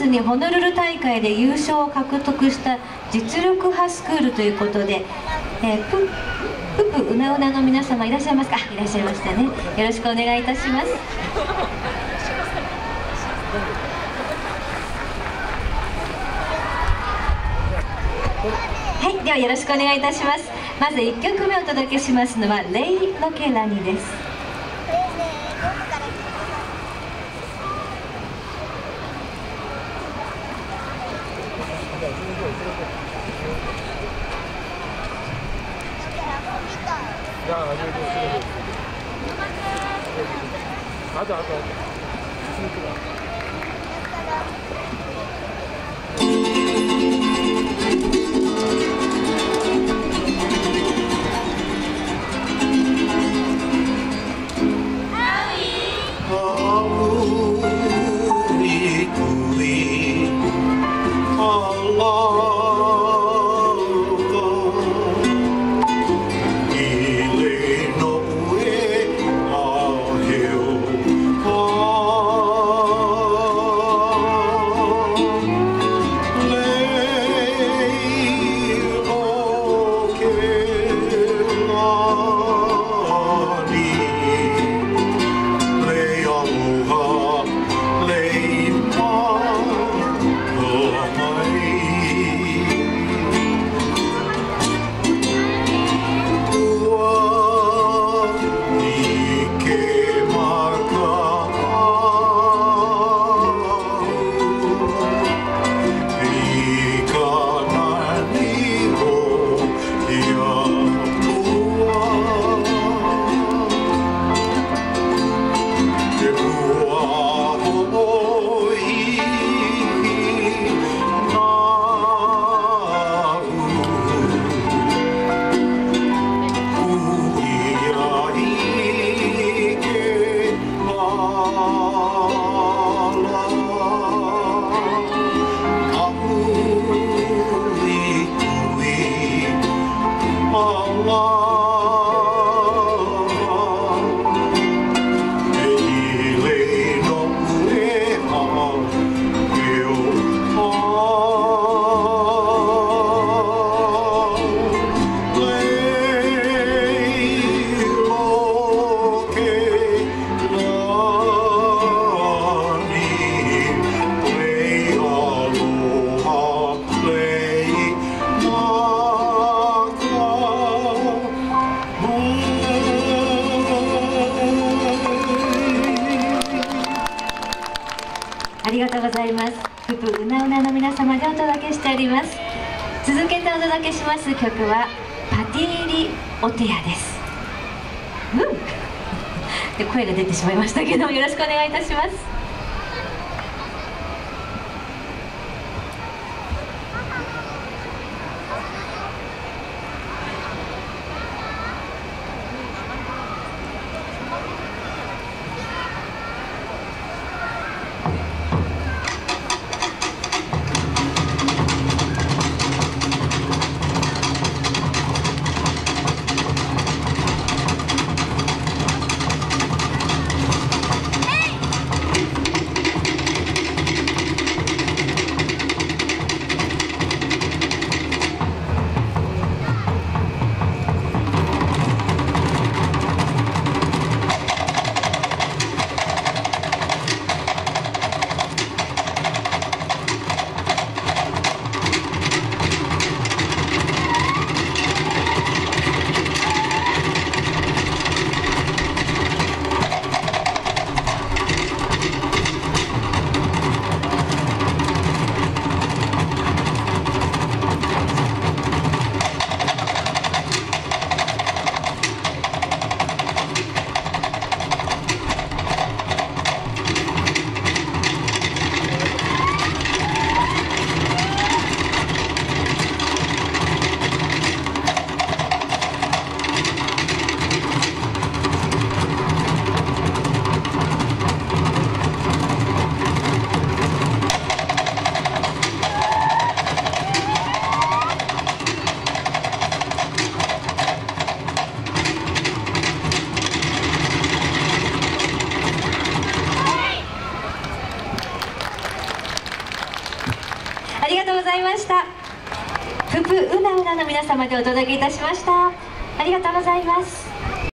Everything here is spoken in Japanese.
月にホノルル大会で優勝を獲得した実力派スクールということで、ププうなうなの皆様いらっしゃいますか？いらっしゃいましたね。よろしくお願いいたします。はい、ではよろしくお願いいたします。まず1曲目お届けしますのはレイ・ロケラニです。ありがとうございます。ププうなうなの皆様でお届けしております。続けてお届けします曲はパティーリ・オテアです。で声が出てしまいましたけど、よろしくお願いいたします。 ありがとうございました。ププうなうなの皆様でお届けいたしました。ありがとうございます。